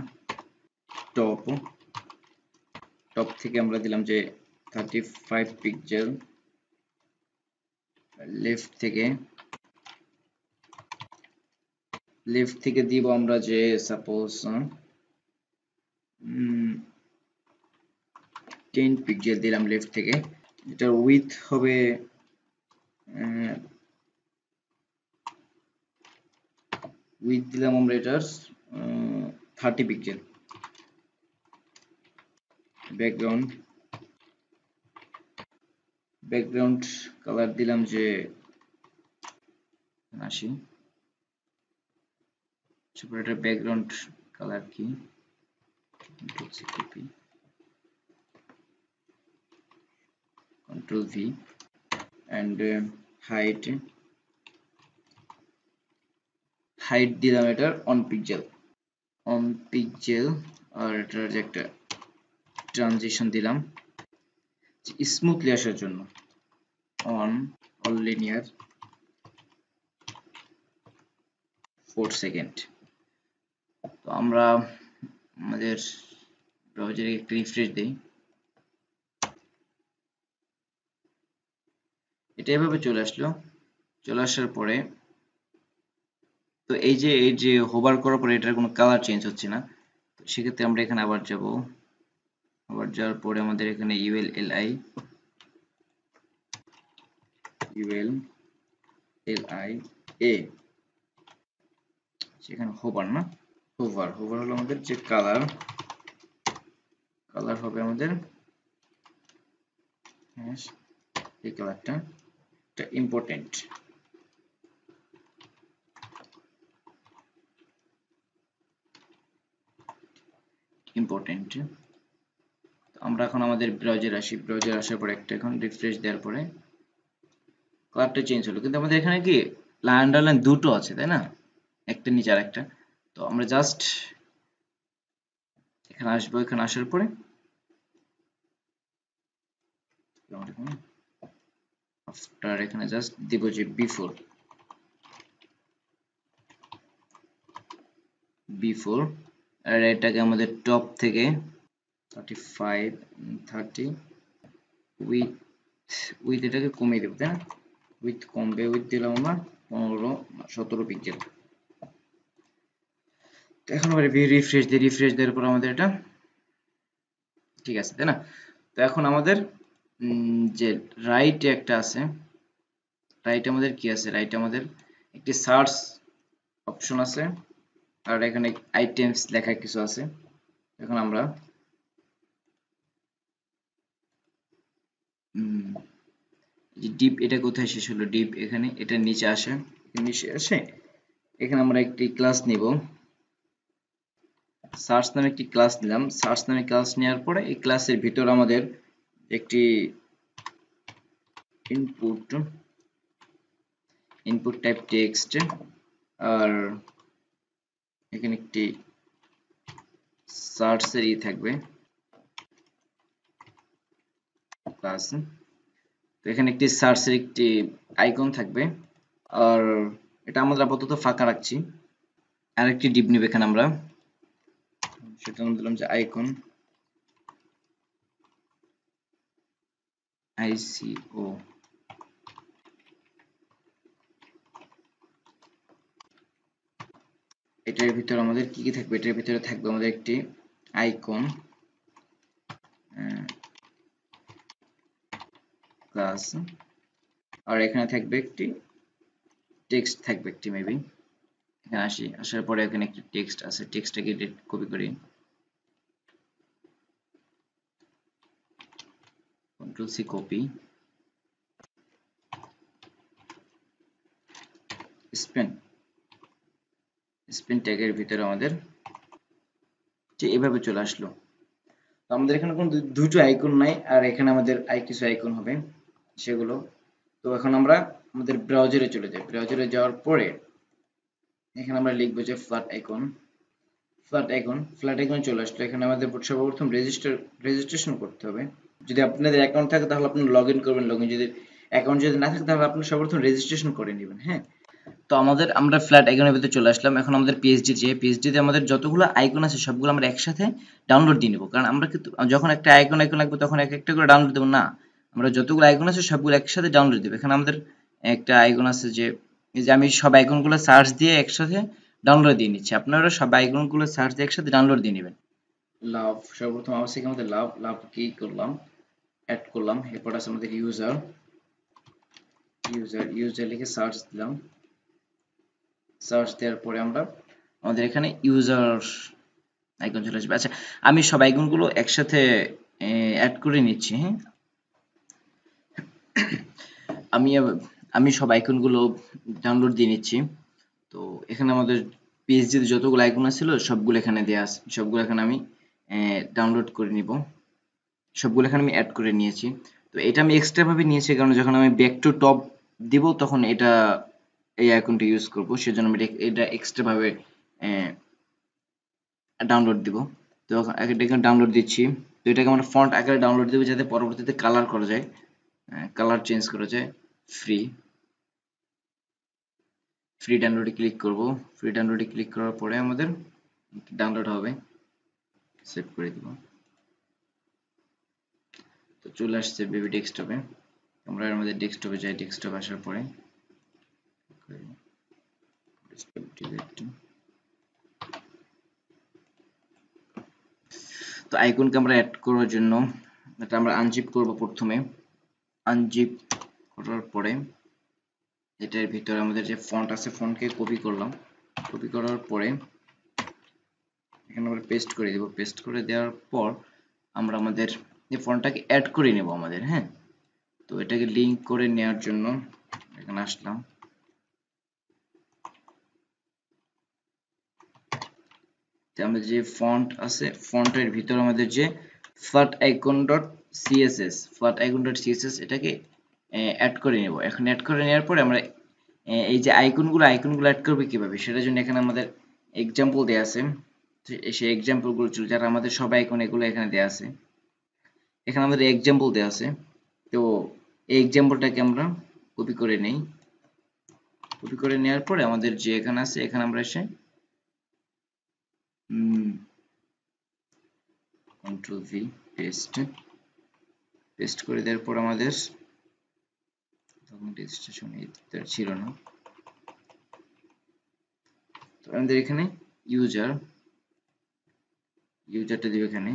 টপ থেকে আমরা দিলাম যে 35 পিক্সেল, লেফট থেকে দিব আমরা যে সাপোজ 10 পিক্সেল দিলাম লেফট থেকে। এটার উইথ হবে দিলাম আমরা এটার 30 পিক্সেল। ব্যাকগ্রাউন্ড কালার দিলাম যে 80। সেপারেটর ব্যাকগ্রাউন্ড কালার কি, কন্ট্রোল ভি, এন্ড হাইট দিলাম এটার অন পিক্সেল, আর এটার যে একটা ট্রানজিশন দিলাম স্মুথলি আসার জন্য অল লিনিয়ার 4 সেকেন্ড। তো আমরা আমাদের ব্রাউজারে একটু রিফ্রেশ দিই, এটা এভাবে চলে আসলো। চলে আসার পরে তো এই যে হোভার করার পরে এটার কোনো কালার চেঞ্জ হচ্ছে না। তো সেক্ষেত্রে আমরা এখানে আবার যাব, আবার যাওয়ার পরে আমাদের এখানে ULLI সেখানে হোভার না, হোভার হলো আমাদের যে কালার হবে আমাদের, হ্যাঁ এই কালারটা, এটা ইম্পর্টেন্ট। আমরা এখন আমাদের ব্রাউজার আসি, ব্রাউজার আসার পরে একটা এখন রিফ্রেশ দেওয়ার পরে কালারটা চেঞ্জ হলো, কিন্তু আমাদের এখানে কি আন্ডারলাইন দুটো আছে তাই না, একটা নিচে আর একটা। তো আমরা জাস্ট এখানে আসবো, এখানে আসার পরে আফটার এখানে জাস্ট দিব যে বিফোর আর এটাকে আমাদের টপ থেকে 35 30 উইথ এটাকে কমিয়ে দেবো তাই না, উইথ কমবে, উইথ দিলাম আমরা 17 পিক্সেল। এখন আবার রিফ্রেশ দেওয়ার পর আমাদের এটা ঠিক আছে তাই না। তো এখন আমাদের যে রাইটে একটা আছে, রাইট আমাদের কি আছে, রাইট আমাদের একটি সার্চ অপশন আছে আর এখানে আইটেমস লেখা কিছু আছে। এখন আমরা ডিপ, এটা কোথায় শেষ হলো, ডিপ এখানে, এটা নিচে আসে, এখানে আমরা একটি ক্লাস নিব, সার্চ নামে একটি ক্লাস নিলাম। সার্চ নামে ক্লাস নেওয়ার পরে এই ক্লাসের ভিতর আমাদের একটি ইনপুট টাইপ টেক্সট আর এখানে একটি সার্চের থাকবে ক্লাস। তো এখানে একটি সার্চের একটি আইকন থাকবে আর এটা আমরা আপাতত ফাঁকা রাখছি। আরেকটি ডিপ নিব এখানে আমরা, সেটা নাম দিলাম যে আইকন ICO। এটার ভিতরে আমাদের কি কি থাকবে, এটার ভিতরে থাকবে আমাদের একটি আইকন ক্লাস আর এখানে থাকবে একটি টেক্সট থাকবে একটি মেবি। এখানে আসার পরে এখানে একটি টেক্সট আছে, টেক্সটটাকে কপি করি, Ctrl+C কপি, স্পেন ট্যাগের ভিতরে আমাদের যে এভাবে চলে আসলো। তো আমাদের এখানে কোনো দুটো আইকন নাই আর এখানে আমাদের কিছু আইকন হবে সেগুলো। তো এখন আমরা আমাদের ব্রাউজারে চলে যাই, ব্রাউজারে যাওয়ার পরে এখানে আমরা লিখবো যে ফ্ল্যাট আইকন চলে আসলো। এখানে আমাদের সর্বপ্রথম রেজিস্ট্রেশন করতে হবে। যদি আপনাদের অ্যাকাউন্ট থাকে তাহলে আপনারা লগ ইন করবেন, যদি অ্যাকাউন্ট যদি না থাকে তাহলে আপনারা সর্বপ্রথম রেজিস্ট্রেশন করে নেবেন। হ্যাঁ, তো আমরা ফ্ল্যাট আইকনের ভিতরে চলে আসলাম। এখন আমাদের পিএইচডিতে আমাদের যতগুলো আইকন আছে সবগুলো আমরা একসাথে ডাউনলোড দিয়ে নেব, কারণ আমরা কিন্তু যখন একটা আইকন লাগবে তখন এক একটা করে ডাউনলোড দেবো না, আমরা যতগুলো আইকন আছে সবগুলো একসাথে ডাউনলোড দেবো। এখানে আমাদের একটা আইকন আছে যে এই যে আমি সব আইকনগুলো সার্চ দিয়ে একসাথে ডাউনলোড দিয়ে নিচ্ছি, আপনারা সব আইকনগুলো সার্চ দিয়ে একসাথে ডাউনলোড দিয়ে নেবেন। সর্বপ্রথম আমার সেখানে আমাদের লাভ কি করলাম, অ্যাড করলাম, এরপর আছে আমাদের ইউজার লিখে সার্চ দিলাম। সার্চ দেওয়ার পরে আমাদের এখানে ইউজার আইকন চলে আসবে। আচ্ছা, আমি সব আইকনগুলো একসাথে অ্যাড করে নিচ্ছি। হ্যাঁ, আমি সব আইকনগুলো ডাউনলোড দিয়ে নিচ্ছি। তো এখানে আমাদের পিএইচডিতে যতগুলো আইকন ছিল সবগুলো এখানে দেওয়া আছে, সবগুলো এখানে আমি ডাউনলোড করে নিব, সবগুলো এখানে আমি অ্যাড করে নিয়েছি। তো এটা আমি এক্সট্রা ভাবে নিয়েছি কারণ যখন আমি ব্যাক টু টপ দিব তখন এটা এই আইকনটা ইউজ করব, সেজন্য আমি এটা এক্সট্রা ভাবে ডাউনলোড দিব। তো এটাকে ডাউনলোড দিচ্ছি। তো এটাকে আমরা ফন্ট আকারে ডাউনলোড দেবো যাতে পরবর্তীতে কালার করা যায়, কালার চেঞ্জ করা যায় ফ্রি। ফ্রি ডাউনলোডে ক্লিক করব। ফ্রি ডাউনলোডে ক্লিক করার পরে আমাদের ডাউনলোড হবে, সেভ করে দিব। তো চলে আসছে বেবি ডেস্কটপে। আমরা আমাদের ডেস্কটপে যাই। ডেস্কটপ আসার পরে তো আইকনকে আমরা অ্যাড করার জন্য এটা আমরা আনজিপ করব। প্রথমে আনজিপ করার পরে এটার ভিতরে আমাদের যে ফন্ট আছে ফন্টকে কপি করলাম। কপি করার পরে এখানে আমরা পেস্ট করে দেব। পেস্ট করে দেওয়ার পর আমরা আমাদের এই ফন্টটাকে অ্যাড করে নেব আমাদের। হ্যাঁ, তো এটাকে লিংক করে নেওয়ার জন্য এখানে আসলাম। আমাদের যে ফন্ট আছে ফন্টের ভিতরে আমাদের যে ফ্ল্যাট আইকন ডট সিএসএস এটাকে অ্যাড করে নেব। এখন অ্যাড করে নেওয়ার পরে আমরা এই যে আইকনগুলো অ্যাড করবে কিভাবে সেটার জন্য এখানে আমাদের এক্সাম্পল দেয়া আছে। সেই এক্সাম্পল গুলো ছিল যারা আমাদের সব আইকন এগুলো এখানে দেয়া আছে। এখানে আমাদের এক্সাম্পল দেয়া আছে। তো এই এক্সাম্পলটাকে আমরা কপি করে নেই। কপি করে নেওয়ার পরে আমাদের যে এখানে আছে এখানে আমরা এসে কন্ট্রোল ভি পেস্ট করে দেওয়ার পর আমাদের তখন রেজিস্ট্রেশন ছিল না। তো আমাদের এখানে ইউজারটা দিব এখানে।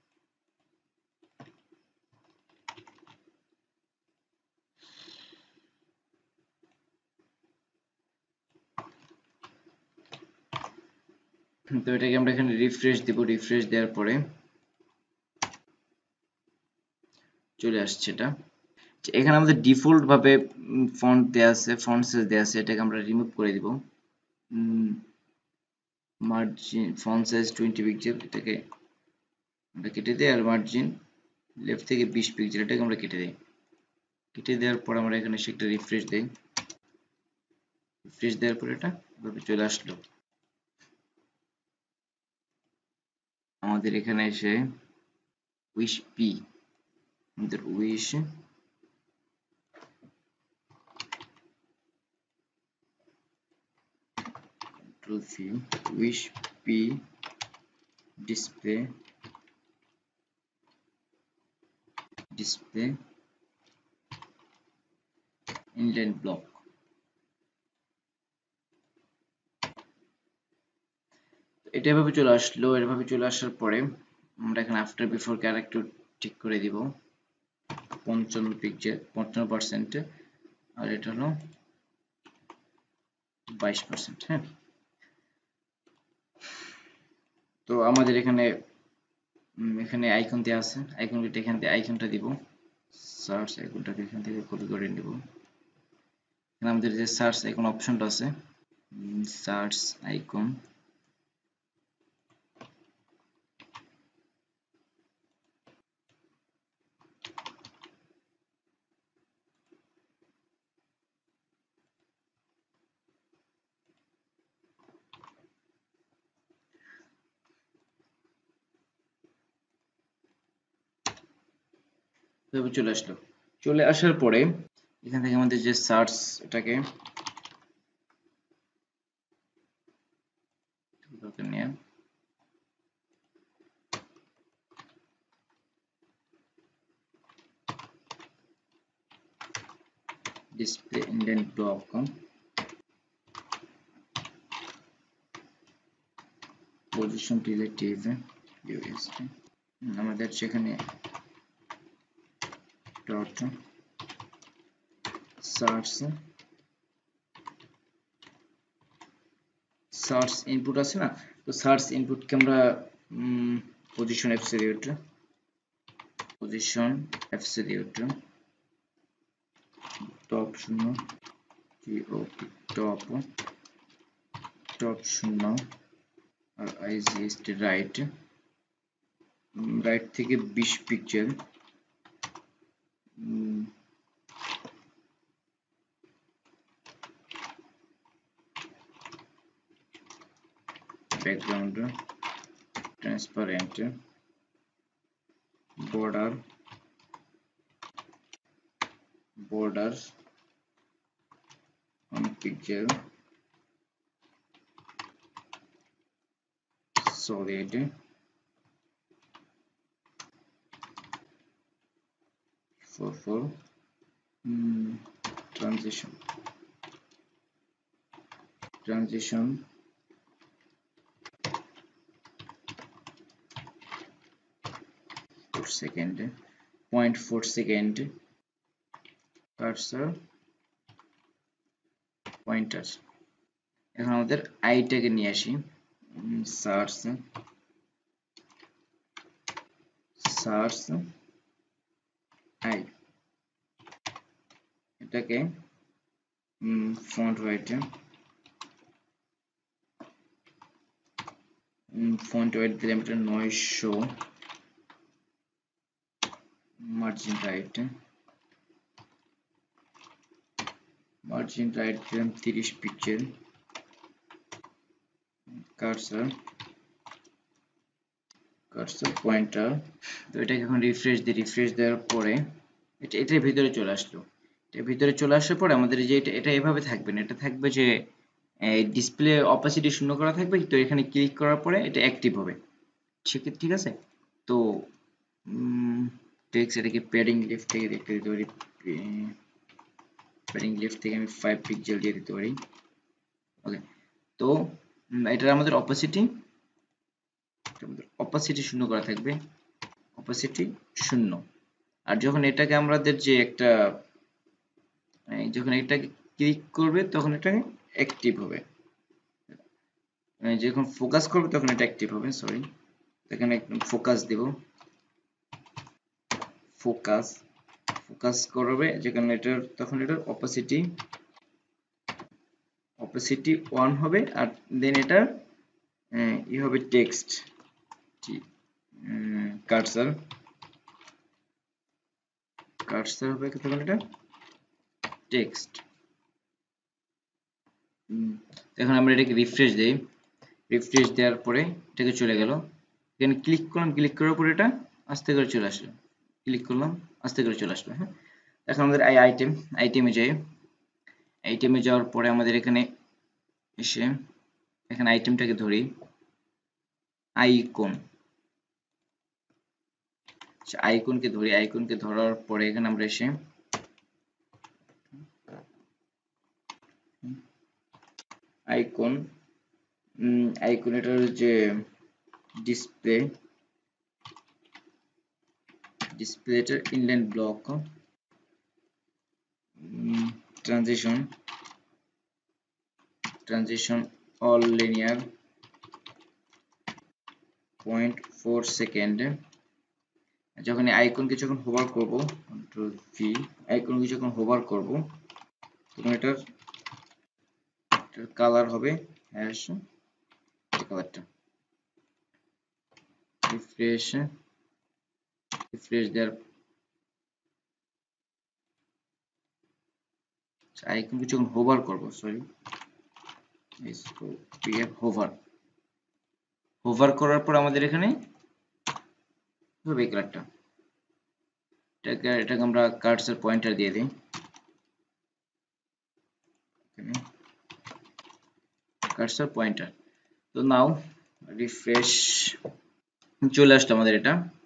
তো এটাকে আমরা এখানে রিফ্রেশ দিব। রিফ্রেশ দেওয়ার পরে চলে আসছে এটা। এখানে আমাদের ডিফল্ট ভাবে ফন্ট দেয়া আছে, ফন্ট সাইজ দেয়া আছে, এটাকে আমরা রিমুভ করে দিব। মার্জিন ফন্ট সাইজ 20 পিক্সেল, এটাকে আমরা কেটে দিই। আর মার্জিন লেফট থেকে 20 পিক্সেল, এটাকে আমরা কেটে দিই। কেটে দেওয়ার পর আমরা এখানে একটা রিফ্রেশ দেই। রিফ্রেশ দেওয়ার পর এটা এভাবে চলে আসলো। আমাদের এখানে এসে উইশ পি, আমাদের wish control V wish P display inline block. এটা এভাবে চলে আসলো। এভাবে চলে আসার পরে আমরা এখানে আফটার বিফোর কে আরেকটু ঠিক করে দিব 55 পিক্সেল 55%, আর এটা হলো 22%। হ্যাঁ, তো আমাদের এখানে আইকন দেওয়া আছে। আইকনটা এখান থেকে আইকনটা দিব। সার্চ আইকনটাকে এখান থেকে কপি করে নিব। এখানে আমাদের যে সার্চ আইকন অপশনটা আছে, সার্চ আইকন এভাবে চলে আসলো। চলে আসার পরে এখান থেকে আমাদের যে সার্চ এটাকে নিয়ে display indent block position relative USD. আমাদের সেখানে ডট সার্চ ইনপুট আছে না, তো সার্চ ইনপুটকে আমরা পজিশন অ্যাবসলিউট টপ 0 টপ 0 আর IGST রাইট থেকে 20 pixel background transparent border 1 pixel solid for transition per second 0.4 second cursor pointer এখন আমাদের আইটাকে নিয়ে আসি সার্চ আই এটাকে ফন্ট ওয়েট দিলাম এটা 900 মার্জিন রাইট দিলাম 30 পিক্সেল কার্সর পয়েন্টার তো এটাকে এখন রিফ্রেশ দেওয়ার পরে এটার ভিতরে চলে আসলো। এটার ভিতরে চলে আসার পরে আমাদের যে এটা এভাবে থাকবে না, এটা থাকবে যে ডিসপ্লে অপাসিটি শূন্য করা থাকবে, তো এখানে ক্লিক করার পরে এটা অ্যাক্টিভ হবে। ঠিক আছে। তো টেক্সট এটাকে প্যাডিং লেফট থেকে দেখতে দিতে পারি, প্যাডিং লেফট থেকে আমি 5 পিক্সেল দিয়ে দিতে পারি। ওকে, তো এটার আমাদের অপাসিটি শূন্য করা থাকবে, অপাসিটি শূন্য। আর যখন এটাকে আমাদের যে একটা যখন এটাকে ক্লিক করবে তখন এটা অ্যাক্টিভ হবে, যখন ফোকাস করবে তখন এটা অ্যাক্টিভ হবে। সরি, এখানে ফোকাস দেব, ফোকাস করবে যেখানে এটার তখন এটার অপাসিটি 1 হবে। আর দেন এটা ই হবে টেক্সট কার্সর হবে তখন এটা টেক্সট। এখন আমরা এটাকে রিফ্রেশ দেই, রিফ্রেশ দেওয়ার পরে এটাকে চলে গেল। এখানে ক্লিক করলাম, ক্লিক করার পরে এটা আস্তে করে চলে আসলো, ক্লিক করলাম আস্তে করে চলে আসলো। হ্যাঁ, এখন আমাদের আইটেমে যাই। আইটেমে যাওয়ার পরে আমাদের এখানে এসে এখানে আইটেমটাকে ধরি আইকনকে ধরি। আইকনকে ধরার পরে এখানে আমরা এসে আইকন এটার যে ডিসপ্লেটার inline block transition all linear 0.4 second. যখন আইকনকে যখন হোভার করব, কন্ট্রোল ভি, আইকনকে যখন হোভার করব তখন এটার কালার হবে হ্যাশ কালারটা। রিফ্রেশ দেওয়ার আইকনকে যখন হোভার করব, সরি হোভার করার পর আমাদের এখানে হবে এই কালারটা। এটাকে আমরা কার্সর পয়েন্টার দিয়ে দিই, কার্সর পয়েন্টার। তো নাও রিফ্রেশ চলে আসলো আমাদের এটা।